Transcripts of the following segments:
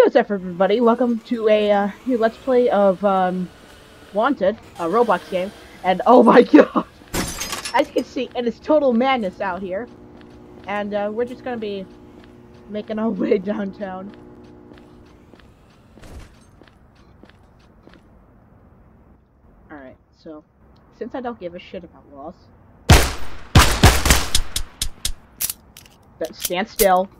What's up, everybody? Welcome to a new Let's Play of Wanted, a Roblox game. And oh my god, as you can see, it is total madness out here. And we're just gonna be making our way downtown. Alright, so since I don't give a shit about laws, stand still.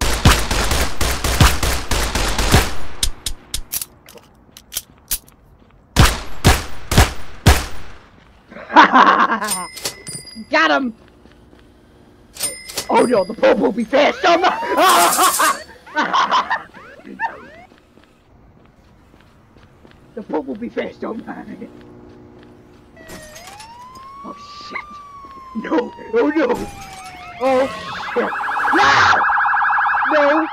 Got him! Oh no, the pole will be fast! Oh no! The pole will be fast, oh man! Oh shit! No! Oh no! Oh shit! No! No!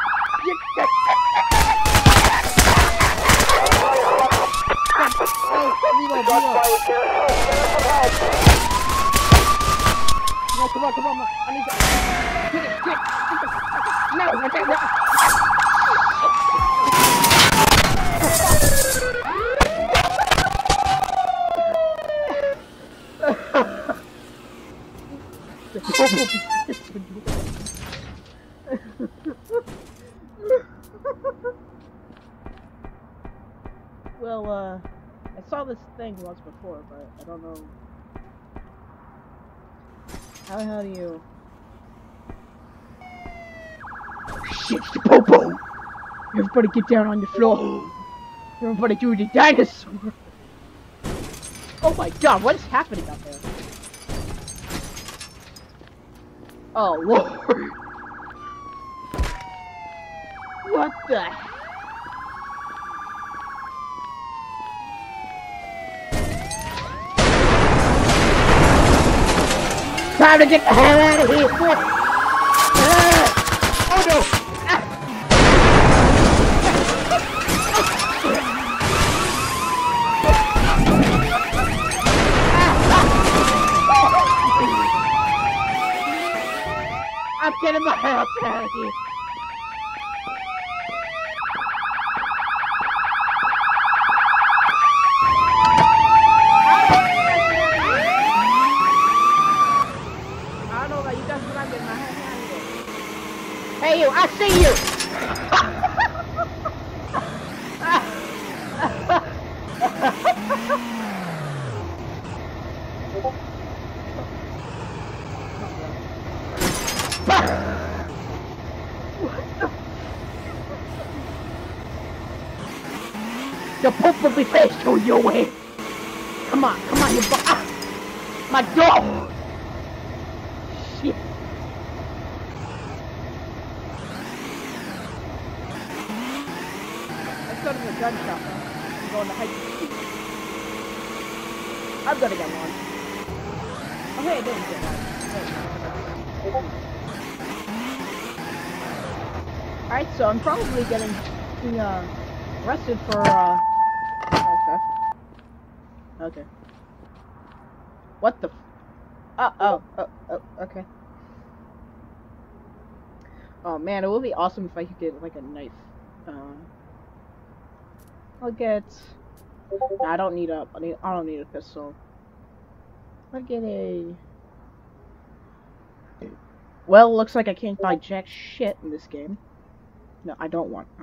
Come on, come on, I need to... Get no, I can't... Well, I saw this thing once before, but I don't know... How the hell do you... Shit, it's the popo! Everybody get down on the floor! Everybody do the dinosaur! Oh my god, what is happening out there? Oh lord! What the heck? Time to get the hell out of here! Oh no! I'm getting my ass out of here! Hey you, I see you! The poop will be fast to your way! Come on, you my dog! Shit! Go to the gun shop, man. I'm going to hike the street. I'm gonna get one. Oh hey, I didn't get one. Alright, so I'm probably getting arrested for theft. Okay. What the oh, okay. Oh man, it would be awesome if I could get like a knife. I'll get... Nah, I don't need a... I don't need a pistol. I'll get a... Well, looks like I can't buy jack shit in this game. No, I don't want...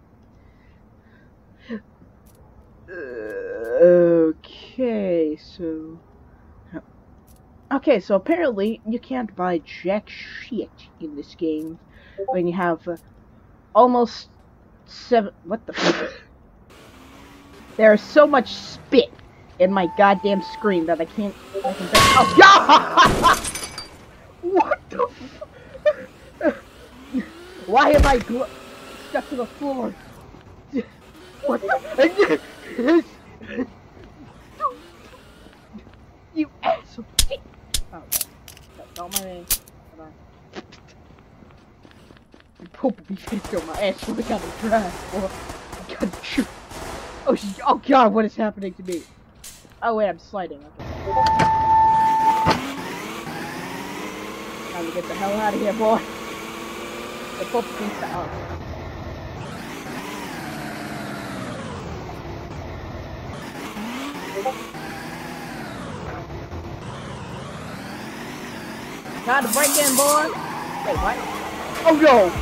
Okay, so... Okay, so apparently you can't buy jack shit in this game when you have almost 7... What the fuck? There is so much spit in my goddamn screen that I can't... Oh, yeah! What the fuck? Why am I stuck to the floor? What the... You asshole! Oh, don't mind me. Come on. You poop will be fixed on my ass, so I gotta drive, boy. I gotta shoot. Oh god, what is happening to me? Oh wait, I'm sliding. Okay. Time to get the hell out of here, boy. The poop beats out. Time to break in, boy. Wait, what? Oh no!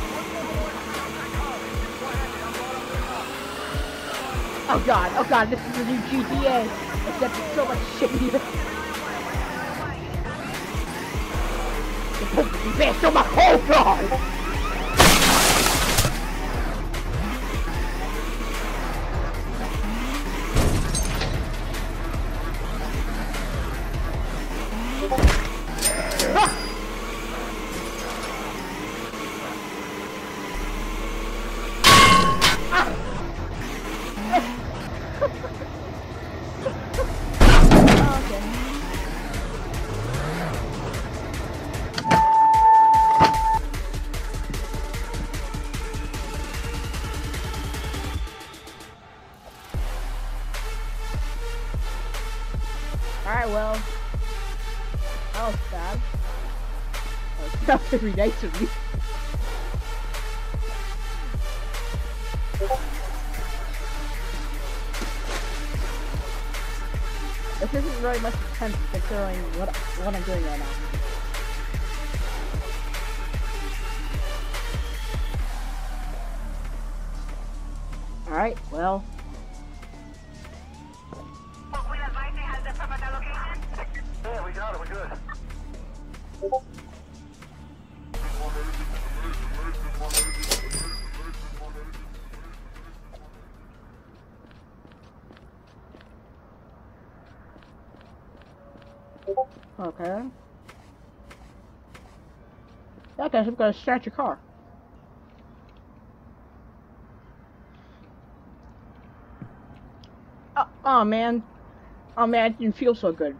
Oh god, this is the new GTA. Except it's so much shittier. Oh my, oh god! Alright, well, that was bad. That was very nice of me. This isn't really much intense considering what I'm doing right now. Alright, well. Yeah, we got it, we're good. Okay. That guy's gonna start your car. Oh man. Oh man, it didn't feel so good.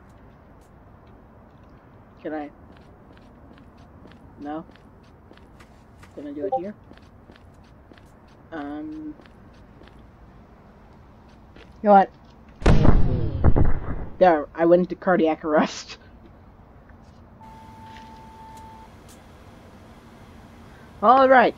Can I? No? Can I do it here? You know what? There, I went into cardiac arrest. Alright.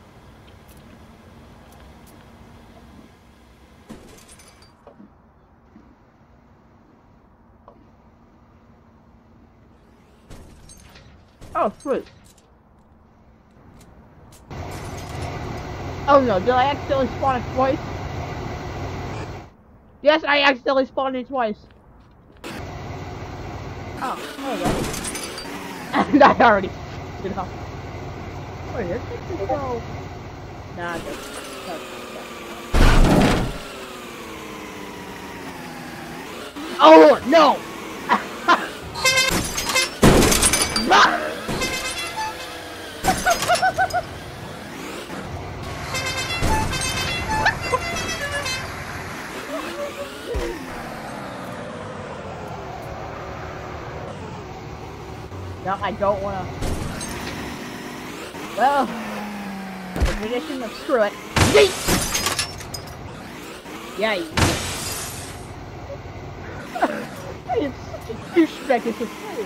Oh, sweet. Oh no, did I accidentally spawn it twice? Yes, I accidentally spawned it twice. Oh, there we go. And I already f***ed it up. Wait, let's take this go. Nah, just. Oh, no! No, I don't wanna. Well, the tradition of screw it. Yeet! Yeah, it's such a douchebag, it's crazy.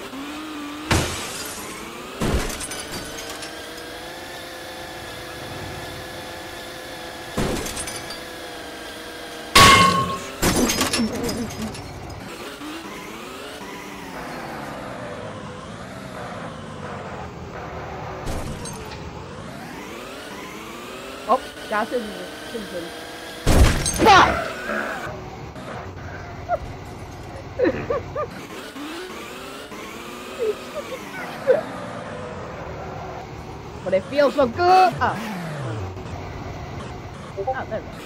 Oh, that's a citizen. But it feels so good. Oh, there we go.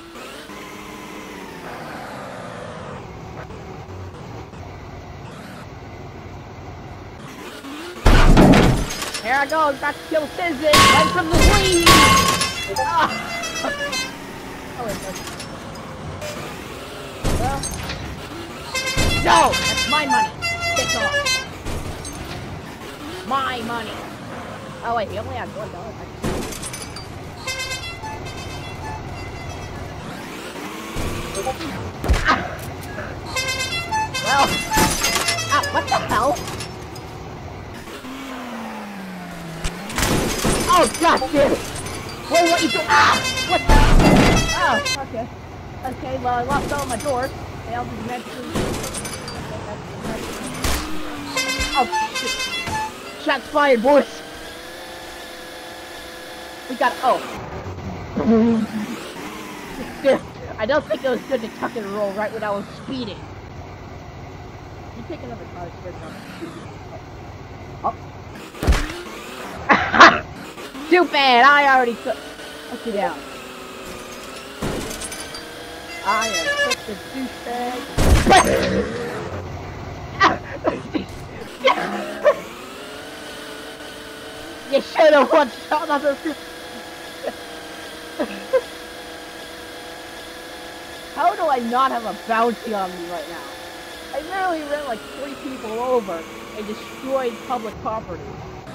Here I go, about to kill Citizen right from the lead! Ah. Oh, wait, well. No! That's my money! Piss off! My money! Oh wait, he only had $1. Ah. Well. Ah, what the hell? Oh, god damn it! Wait, what you do? Ah! What the? Oh, okay. Okay, well, I lost all my doors, Failed his medicine. Oh, shit. Shots fired, boys. We got, oh. I don't think it was good to tuck and roll right when I was speeding. You take another car, it's good enough. Oh. Too bad, I already took you down. I am such a douchebag. You should have one shot on the. How do I not have a bounty on me right now? I literally ran like 3 people over and destroyed public property.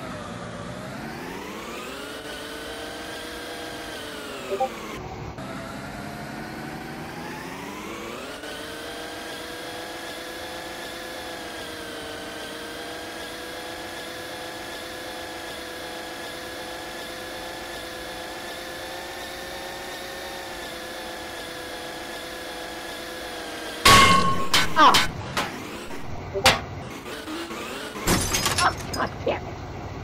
Ah! Oh, god damn it!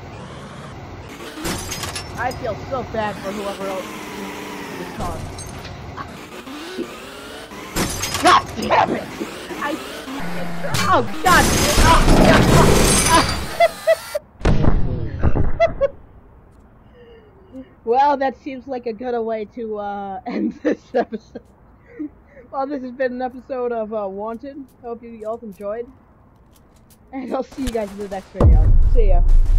I feel so bad for whoever else this car. God damn it! Oh god! Oh. Well, that seems like a good way to end this episode. Well, this has been an episode of Wanted. Hope you all enjoyed. And I'll see you guys in the next video. See ya.